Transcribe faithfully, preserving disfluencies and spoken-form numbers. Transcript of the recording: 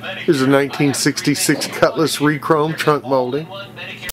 Here's a nineteen sixty-six Cutlass Rechrome trunk molding.